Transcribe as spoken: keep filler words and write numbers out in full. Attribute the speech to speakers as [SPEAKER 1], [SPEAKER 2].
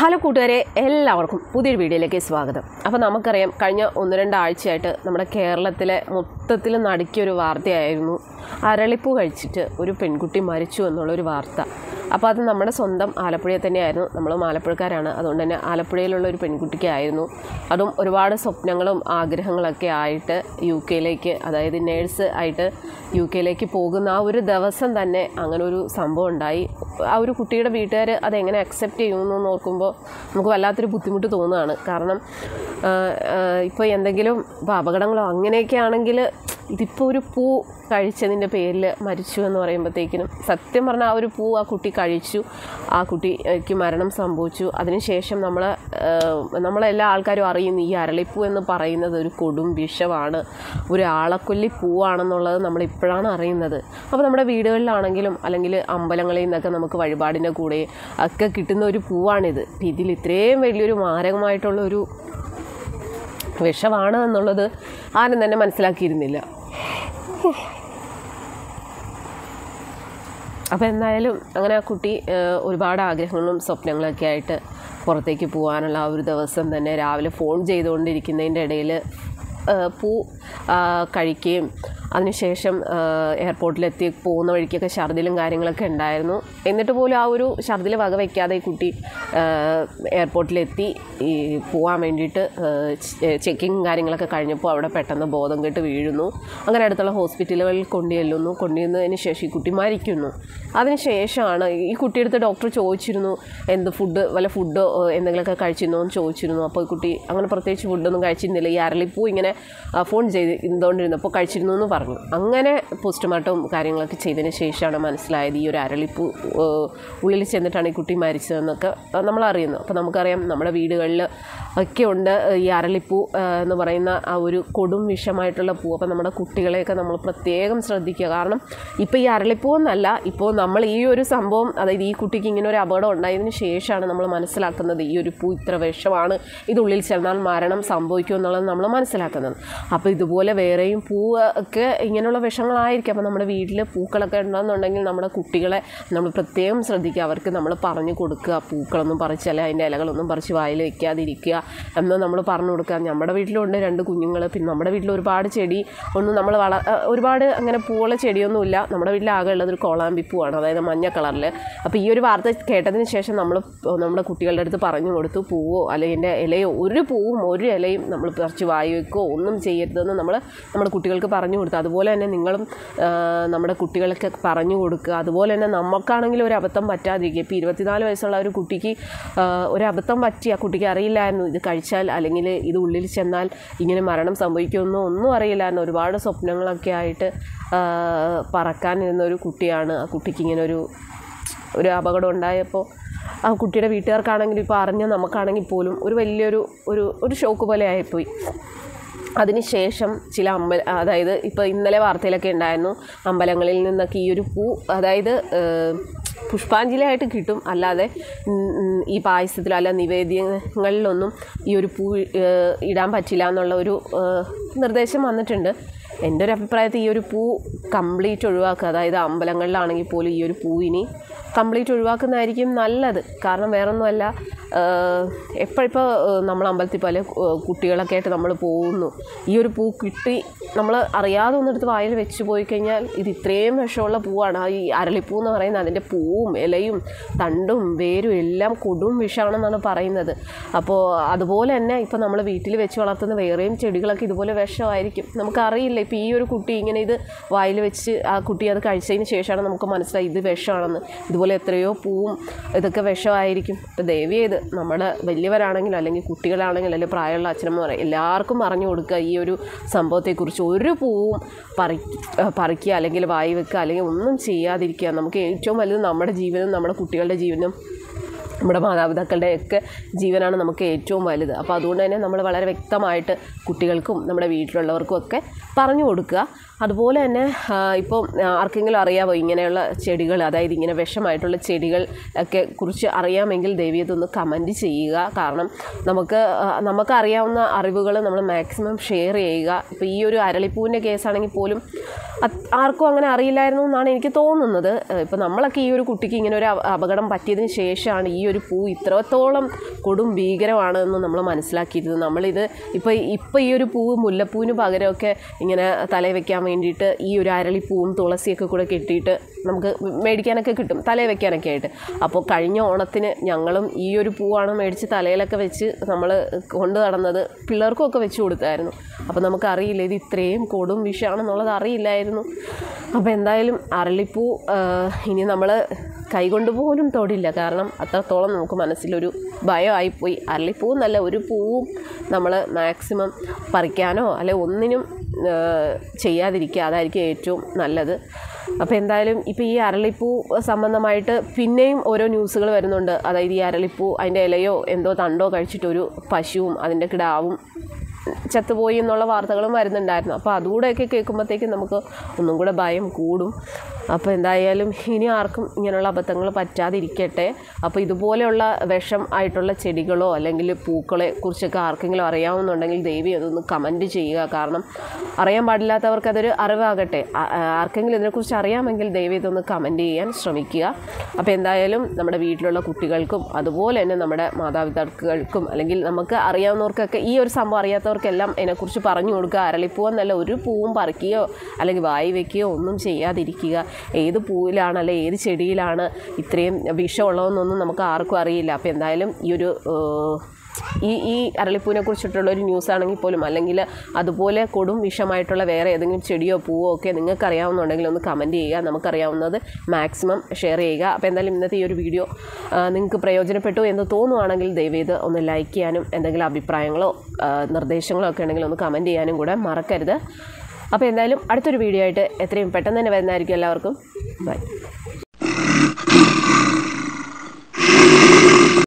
[SPEAKER 1] Hello കൂട്ടുകാരെ, എല്ലാവർക്കും പുതിയൊരു വീഡിയോയിലേക്ക് സ്വാഗതം. അപ്പോൾ നമുക്കറിയാം, കഴിഞ്ഞ ഒന്ന് രണ്ടാഴ്ചയായിട്ട് നമ്മുടെ കേരളത്തിലെ മൊത്തത്തിൽ നടുക്കിയൊരു വാർത്തയായിരുന്നു അരളിപ്പൂ കഴിച്ചിട്ട് ഒരു പെൺകുട്ടി മരിച്ചു എന്നുള്ളൊരു വാർത്ത. അപ്പോൾ അത് നമ്മുടെ സ്വന്തം ആലപ്പുഴയിൽ തന്നെയായിരുന്നു. നമ്മൾ ആലപ്പുഴക്കാരാണ്, അതുകൊണ്ട് തന്നെ ആലപ്പുഴയിലുള്ള ഒരു പെൺകുട്ടിക്കായിരുന്നു. അതും ഒരുപാട് സ്വപ്നങ്ങളും ആഗ്രഹങ്ങളൊക്കെ ആയിട്ട് യു കെയിലേക്ക്, അതായത് നേഴ്സ് ആയിട്ട് യു കെയിലേക്ക് പോകുന്ന ആ ഒരു ദിവസം തന്നെ അങ്ങനെ ഒരു സംഭവം ഉണ്ടായി. ആ ഒരു കുട്ടിയുടെ വീട്ടുകാർ അതെങ്ങനെ അക്സെപ്റ്റ് ചെയ്യുമെന്ന് ഓർക്കുമ്പോൾ നമുക്ക് വല്ലാത്തൊരു ബുദ്ധിമുട്ട് തോന്നുകയാണ്. കാരണം ഇപ്പോൾ എന്തെങ്കിലും ഇപ്പോൾ അപകടങ്ങളോ അങ്ങനെയൊക്കെ ആണെങ്കിൽ, ഇതിപ്പോൾ ഒരു പൂ കഴിച്ചതിൻ്റെ പേരിൽ മരിച്ചു എന്ന് പറയുമ്പോഴത്തേക്കിനും, സത്യം പറഞ്ഞാൽ ആ ഒരു പൂ ആ കുട്ടി കഴിച്ചു, ആ കുട്ടിക്ക് മരണം സംഭവിച്ചു. അതിനുശേഷം നമ്മൾ നമ്മളെല്ലാ ആൾക്കാരും അറിയുന്നു ഈ അരളിപ്പൂ എന്ന് പറയുന്നത് ഒരു കൊടും വിഷമാണ്, ഒരു ആളക്കൊല്ലി പൂവാണെന്നുള്ളത് നമ്മളിപ്പോഴാണ് അറിയുന്നത്. അപ്പോൾ നമ്മുടെ വീടുകളിലാണെങ്കിലും അല്ലെങ്കിൽ അമ്പലങ്ങളിൽ നിന്നൊക്കെ നമുക്ക് വഴിപാടിൻ്റെ കൂടെ ഒക്കെ കിട്ടുന്ന ഒരു പൂവാണിത്. ഇതിൽ ഇത്രയും വലിയൊരു മാരകമായിട്ടുള്ള ഒരു വിഷമാണ് എന്നുള്ളത് ആരും തന്നെ മനസ്സിലാക്കിയിരുന്നില്ല. അപ്പോൾ എന്തായാലും അങ്ങനെ ആ കുട്ടി ഒരുപാട് ആഗ്രഹങ്ങളും സ്വപ്നങ്ങളൊക്കെ ആയിട്ട് പുറത്തേക്ക് പോകാനുള്ള ആ ഒരു ദിവസം തന്നെ രാവിലെ ഫോൺ ചെയ്തുകൊണ്ടിരിക്കുന്നതിൻ്റെ ഇടയിൽ പൂ കഴിക്കുകയും അതിനുശേഷം എയർപോർട്ടിലെത്തി പോകുന്ന വഴിക്കൊക്കെ ഛർദിലും കാര്യങ്ങളൊക്കെ ഉണ്ടായിരുന്നു. എന്നിട്ട് പോലും ആ ഒരു ഛർദിൽ വക വയ്ക്കാതെ ഈ കുട്ടി എയർപോർട്ടിലെത്തി ഈ പോകാൻ വേണ്ടിയിട്ട് ചെക്കിങ് കാര്യങ്ങളൊക്കെ കഴിഞ്ഞപ്പോൾ അവിടെ പെട്ടെന്ന് ബോധം കെട്ട് വീഴുന്നു. അങ്ങനെ അടുത്തുള്ള ഹോസ്പിറ്റലുകളിൽ കൊണ്ടുചെല്ലുന്നു. കൊണ്ടുചെന്നതിന് ശേഷം ഈ കുട്ടി മരിക്കുന്നു. അതിന് ശേഷമാണ് ഈ കുട്ടിയെടുത്ത് ഡോക്ടർ ചോദിച്ചിരുന്നു, എന്ത് ഫുഡ് വല്ല ഫുഡോ എന്തെങ്കിലുമൊക്കെ കഴിച്ചിരുന്നോ എന്ന് ചോദിച്ചിരുന്നു. അപ്പോൾ ഈ കുട്ടി അങ്ങനെ പ്രത്യേകിച്ച് ഫുഡൊന്നും കഴിച്ചിരുന്നില്ല. ഈ അരളിപ്പൂ ഇങ്ങനെ ഫോൺ ചെയ്ത് ഇന്നുകൊണ്ടിരുന്നപ്പോൾ കഴിച്ചിരുന്നു എന്ന് പറഞ്ഞു. അങ്ങനെ പോസ്റ്റ്മോർട്ടം കാര്യങ്ങളൊക്കെ ചെയ്തതിന് ശേഷമാണ് മനസ്സിലായത് ഈ ഒരു അരളിപ്പൂ ഉള്ളിൽ ചെന്നിട്ടാണ് ഈ കുട്ടി മരിച്ചതെന്നൊക്കെ നമ്മൾ അറിയുന്നു. അപ്പോൾ നമുക്കറിയാം, നമ്മുടെ വീടുകളിൽ ഒക്കെ ഉണ്ട് ഈ അരളിപ്പൂ എന്ന് പറയുന്ന ആ ഒരു കൊടും വിഷമായിട്ടുള്ള പൂ. അപ്പോൾ നമ്മുടെ കുട്ടികളെയൊക്കെ നമ്മൾ പ്രത്യേകം ശ്രദ്ധിക്കുക. കാരണം ഇപ്പോൾ ഈ അരളിപ്പൂ എന്നല്ല, ഇപ്പോൾ നമ്മൾ ഈ ഒരു സംഭവം, അതായത് ഈ കുട്ടിക്ക് ഇങ്ങനെ ഒരു അപകടം ഉണ്ടായതിന് ശേഷമാണ് നമ്മൾ മനസ്സിലാക്കുന്നത് ഈ ഒരു പൂ ഇത്ര വിഷമാണ്, ഇതുള്ളിൽ ചെന്നാൽ മരണം സംഭവിക്കും എന്നുള്ളത് നമ്മൾ മനസ്സിലാക്കുന്നത്. അപ്പോൾ ഇതുപോലെ വേറെയും പൂവ് ഒക്കെ ഇങ്ങനെയുള്ള വിഷങ്ങളായിരിക്കും. അപ്പോൾ നമ്മുടെ വീട്ടിൽ പൂക്കളൊക്കെ ഉണ്ടെന്നുണ്ടെങ്കിൽ നമ്മുടെ കുട്ടികളെ നമ്മൾ പ്രത്യേകം ശ്രദ്ധിക്കുക. അവർക്ക് നമ്മൾ പറഞ്ഞു കൊടുക്കുക, പൂക്കളൊന്നും പറിച്ചല്ല, അതിൻ്റെ ഇലകളൊന്നും പറിച്ച് വായിൽ വയ്ക്കാതിരിക്കുക എന്ന് നമ്മൾ പറഞ്ഞു കൊടുക്കുക. നമ്മുടെ വീട്ടിലുണ്ട് രണ്ട് കുഞ്ഞുങ്ങൾ. പിന്നെ നമ്മുടെ വീട്ടിൽ ഒരുപാട് ചെടി ഒന്നും നമ്മൾ വള ഒരുപാട് അങ്ങനെ പൂവുള്ള ചെടിയൊന്നുമില്ല. നമ്മുടെ വീട്ടിൽ ആകെ ഉള്ളത് ഒരു കോളാമ്പിപ്പൂവാണ്, അതായത് മഞ്ഞ കളറിൽ. അപ്പോൾ ഈ ഒരു വാർത്ത കേട്ടതിന് ശേഷം നമ്മൾ നമ്മുടെ കുട്ടികളുടെ അടുത്ത് പറഞ്ഞു കൊടുത്തു, പൂവോ അല്ലെങ്കിൽ എൻ്റെ ഇലയോ, ഒരു പൂവും ഒരു ഇലയും നമ്മൾ പറിച്ച് വായി വയ്ക്കുകയോ ഒന്നും ചെയ്യരുതെന്ന് നമ്മൾ നമ്മുടെ കുട്ടികൾക്ക് പറഞ്ഞു കൊടുത്തു. അതുപോലെ തന്നെ നിങ്ങളും നമ്മുടെ കുട്ടികൾക്ക് പറഞ്ഞു കൊടുക്കുക. അതുപോലെ തന്നെ നമുക്കാണെങ്കിലും ഒരു അബദ്ധം പറ്റാതിരിക്കുക. ഇപ്പോൾ ഇരുപത്തിനാല് വയസ്സുള്ള ഒരു കുട്ടിക്ക് ഒരു അബദ്ധം പറ്റി, ആ കുട്ടിക്ക് അറിയില്ലായിരുന്നു ഇത് കഴിച്ചാൽ അല്ലെങ്കിൽ ഇത് ഉള്ളിൽ ചെന്നാൽ ഇങ്ങനെ മരണം സംഭവിക്കുമെന്നോ ഒന്നും അറിയില്ലായിരുന്നു. ഒരുപാട് സ്വപ്നങ്ങളൊക്കെ ആയിട്ട് പറക്കാനിരുന്ന ഒരു കുട്ടിയാണ്. ആ കുട്ടിക്ക് ഇങ്ങനെ ഒരു ഒരു അപകടം ഉണ്ടായപ്പോൾ ആ കുട്ടിയുടെ വീട്ടുകാർക്കാണെങ്കിലും ഇപ്പോൾ അറിഞ്ഞ നമുക്കാണെങ്കിൽ പോലും ഒരു വലിയൊരു ഒരു ഒരു ഷോക്ക് പോലെ ആയിപ്പോയി. അതിനുശേഷം ചില അമ്പല അതായത് ഇപ്പോൾ ഇന്നലെ വാർത്തയിലൊക്കെ ഉണ്ടായിരുന്നു, അമ്പലങ്ങളിൽ നിന്നൊക്കെ ഈ ഒരു പൂ, അതായത് പുഷ്പാഞ്ജലിയായിട്ട് കിട്ടും, അല്ലാതെ ഈ പായസത്തിലോ അല്ല നിവേദ്യങ്ങളിലൊന്നും ഈ ഒരു പൂ ഇടാൻ പറ്റില്ല എന്നുള്ള ഒരു നിർദ്ദേശം വന്നിട്ടുണ്ട്. എൻ്റെ ഒരു അഭിപ്രായത്തിൽ ഈ ഒരു പൂ കംപ്ലീറ്റ് ഒഴിവാക്കുക. അതായത് അമ്പലങ്ങളിലാണെങ്കിൽ പോലും ഈ ഒരു പൂവിനി കംപ്ലീറ്റ് ഒഴിവാക്കുന്നതായിരിക്കും നല്ലത്. കാരണം വേറൊന്നുമല്ല, എപ്പോഴിപ്പോൾ നമ്മൾ അമ്പലത്തിൽ പോലെ കുട്ടികളൊക്കെ ആയിട്ട് നമ്മൾ പോകുന്നു, ഈ ഒരു പൂ കിട്ടി നമ്മൾ അറിയാതെ ഒന്നെടുത്ത് വായിൽ വെച്ച് പോയി കഴിഞ്ഞാൽ ഇത് ഇത്രയും വിഷമുള്ള പൂവാണ്. ഈ അരളിപ്പൂ എന്ന് പറയുന്നത് അതിൻ്റെ പൂവും ഇലയും തണ്ടും വേരും എല്ലാം കൊടും വിഷമാണെന്നാണ് പറയുന്നത്. അപ്പോൾ അതുപോലെ തന്നെ ഇപ്പോൾ നമ്മൾ വീട്ടിൽ വെച്ച് വളർത്തുന്ന വേറെയും ചെടികളൊക്കെ ഇതുപോലെ വിഷമായിരിക്കും. നമുക്കറിയില്ല. ഇപ്പോൾ ഈ ഒരു കുട്ടി ഇങ്ങനെ ഇത് വായിൽ വെച്ച് ആ കുട്ടി അത് കഴിച്ചതിന് ശേഷമാണ് നമുക്ക് മനസ്സിലായി ഇത് വിഷമാണെന്ന്. ഇതുപോലെ എത്രയോ പൂവും ഇതൊക്കെ വിഷമായിരിക്കും. ഇപ്പോൾ ദയവ് ചെയ്ത് നമ്മുടെ വലിയവരാണെങ്കിലും അല്ലെങ്കിൽ കുട്ടികളാണെങ്കിലും അല്ലെങ്കിൽ പ്രായമുള്ള അച്ഛനമ്മ എല്ലാവർക്കും പറഞ്ഞു കൊടുക്കുക ഈ ഒരു സംഭവത്തെക്കുറിച്ച്. ഒരു പൂവും പറി പറിക്കുക അല്ലെങ്കിൽ വായി വെക്കുക അല്ലെങ്കിൽ ഒന്നും ചെയ്യാതിരിക്കുക. നമുക്ക് ഏറ്റവും വലുത് നമ്മുടെ ജീവനും നമ്മുടെ കുട്ടികളുടെ ജീവനും നമ്മുടെ മാതാപിതാക്കളുടെയൊക്കെ ജീവനാണ് നമുക്ക് ഏറ്റവും വലുത്. അപ്പോൾ അതുകൊണ്ട് തന്നെ നമ്മൾ വളരെ വ്യക്തമായിട്ട് കുട്ടികൾക്കും നമ്മുടെ വീട്ടിലുള്ളവർക്കും ഒക്കെ പറഞ്ഞു കൊടുക്കുക. അതുപോലെ തന്നെ ഇപ്പോൾ ആർക്കെങ്കിലും അറിയാമോ ഇങ്ങനെയുള്ള ചെടികൾ, അതായത് ഇങ്ങനെ വിഷമായിട്ടുള്ള ചെടികൾ ഒക്കെ കുറിച്ച് അറിയാമെങ്കിൽ ദയവേതൊന്ന് കമൻറ്റ് ചെയ്യുക. കാരണം നമുക്ക് നമുക്കറിയാവുന്ന അറിവുകൾ നമ്മൾ മാക്സിമം ഷെയർ ചെയ്യുക. ഇപ്പോൾ ഈ ഒരു അരളിപ്പൂവിൻ്റെ കേസാണെങ്കിൽ പോലും ആർക്കും അങ്ങനെ അറിയില്ലായിരുന്നു എന്നാണ് എനിക്ക് തോന്നുന്നത്. ഇപ്പോൾ നമ്മളൊക്കെ ഈ ഒരു കുട്ടിക്ക് ഇങ്ങനെ ഒരു അപകടം പറ്റിയതിന് ശേഷമാണ് ഈ ഒരു പൂ ഇത്രത്തോളം കൊടും ഭീകരമാണെന്ന് നമ്മൾ മനസ്സിലാക്കിയിരുന്നു. നമ്മളിത് ഇപ്പോൾ ഇപ്പോൾ ഈ ഒരു പൂവ് മുല്ലപ്പൂവിന് പകരമൊക്കെ ഇങ്ങനെ തലയിൽ വെക്കാൻ വേണ്ടിയിട്ട് ഈ ഒരു അരളിപ്പൂവും തുളസിയൊക്കെ കൂടെ കെട്ടിയിട്ട് നമുക്ക് മേടിക്കാനൊക്കെ കിട്ടും, തലയിൽ വെക്കാനൊക്കെ ആയിട്ട്. അപ്പോൾ കഴിഞ്ഞ ഓണത്തിന് ഞങ്ങളും ഈ ഒരു പൂവാണ് മേടിച്ച് തലയിലൊക്കെ വെച്ച് നമ്മൾ കൊണ്ടു നടന്നത്, പിള്ളേർക്കൊക്കെ വെച്ച് കൊടുത്തായിരുന്നു. അപ്പോൾ നമുക്കറിയില്ല ഇത് ഇത്രയും കൊടും വിഷമാണെന്നുള്ളത് അറിയില്ലായിരുന്നു. അപ്പോൾ എന്തായാലും അരളിപ്പൂ ഇനി നമ്മൾ കൈകൊണ്ട് പോലും തൊടില്ല, കാരണം അത്രത്തോളം നമുക്ക് മനസ്സിലൊരു ഭയമായിപ്പോയി. അരളിപ്പൂ എന്നല്ല, ഒരു പൂവും നമ്മൾ മാക്സിമം പറിക്കാനോ അല്ലെ ഒന്നിനും ചെയ്യാതിരിക്കുക, അതായിരിക്കും ഏറ്റവും നല്ലത്. അപ്പോൾ എന്തായാലും ഇപ്പോൾ ഈ അരളിപ്പൂ സംബന്ധമായിട്ട് പിന്നെയും ഓരോ ന്യൂസുകൾ വരുന്നുണ്ട്. അതായത് ഈ അരളിപ്പൂ അതിൻ്റെ ഇലയോ എന്തോ തണ്ടോ കഴിച്ചിട്ടൊരു പശുവും അതിൻ്റെ കിടാവും ചത്തുപോയി എന്നുള്ള വാർത്തകളും വരുന്നുണ്ടായിരുന്നു. അപ്പോൾ അതുകൂടെയൊക്കെ കേൾക്കുമ്പോഴത്തേക്കും നമുക്ക് ഒന്നും കൂടെ ഭയം കൂടും. അപ്പോൾ എന്തായാലും ഇനി ആർക്കും ഇങ്ങനെയുള്ള അബദ്ധങ്ങൾ പറ്റാതിരിക്കട്ടെ. അപ്പോൾ ഇതുപോലെയുള്ള വിഷം ആയിട്ടുള്ള ചെടികളോ അല്ലെങ്കിൽ പൂക്കളെ കുറിച്ചൊക്കെ ആർക്കെങ്കിലും അറിയാവുന്നുണ്ടെങ്കിൽ ദയവായി അതൊന്ന് കമൻറ്റ് ചെയ്യുക. കാരണം അറിയാൻ പാടില്ലാത്തവർക്ക് അതൊരു അറിവാകട്ടെ. ആർക്കെങ്കിലും ഇതിനെക്കുറിച്ച് അറിയാമെങ്കിൽ ദയവായി ഇതൊന്ന് കമൻറ്റ് ചെയ്യാൻ ശ്രമിക്കുക. അപ്പോൾ എന്തായാലും നമ്മുടെ വീട്ടിലുള്ള കുട്ടികൾക്കും അതുപോലെ തന്നെ നമ്മുടെ മാതാപിതാക്കൾക്കും അല്ലെങ്കിൽ നമുക്ക് അറിയാവുന്നവർക്കൊക്കെ ഈ ഒരു സംഭവം അറിയാത്തവർക്കെല്ലാം ഇതിനെക്കുറിച്ച് പറഞ്ഞു കൊടുക്കുക. അരളിപ്പൂ എന്നല്ല, ഒരു പൂവും പറിക്കുകയോ അല്ലെങ്കിൽ വായി വയ്ക്കുകയോ ഒന്നും ചെയ്യാതിരിക്കുക. ഏത് പൂവിലാണ് അല്ലെ ഏത് ചെടിയിലാണ് ഇത്രയും വിഷമുള്ളതെന്നൊന്നും നമുക്ക് ആർക്കും അറിയില്ല. അപ്പോൾ എന്തായാലും ഈ ഒരു ഈ ഈ അരളിപ്പൂവിനെ കുറിച്ചിട്ടുള്ള ഒരു ന്യൂസ് ആണെങ്കിൽ പോലും അല്ലെങ്കിൽ അതുപോലെ കൊടും വിഷമായിട്ടുള്ള വേറെ ഏതെങ്കിലും ചെടിയോ പൂവോ ഒക്കെ നിങ്ങൾക്ക് അറിയാവുന്നുണ്ടെങ്കിൽ ഒന്ന് കമൻറ്റ് ചെയ്യുക. നമുക്കറിയാവുന്നത് മാക്സിമം ഷെയർ ചെയ്യുക. അപ്പോൾ എന്തായാലും ഇന്നത്തെ ഈ ഒരു വീഡിയോ നിങ്ങൾക്ക് പ്രയോജനപ്പെട്ടു എന്ന് തോന്നുവാണെങ്കിൽ ദയവേത് ഒന്ന് ലൈക്ക് ചെയ്യാനും എന്തെങ്കിലും അഭിപ്രായങ്ങളോ നിർദ്ദേശങ്ങളോ ഒക്കെ ഉണ്ടെങ്കിൽ ഒന്ന് കമൻറ്റ് ചെയ്യാനും കൂടെ മറക്കരുത്. അപ്പോൾ എന്തായാലും അടുത്തൊരു വീഡിയോ ആയിട്ട് എത്രയും പെട്ടെന്ന് തന്നെ വരുന്നതായിരിക്കും. എല്ലാവർക്കും ബൈ.